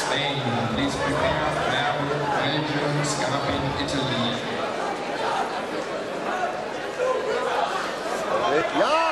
Spain. Please prepare. Merkel, Belgium, Scarpin, Italy. Ja!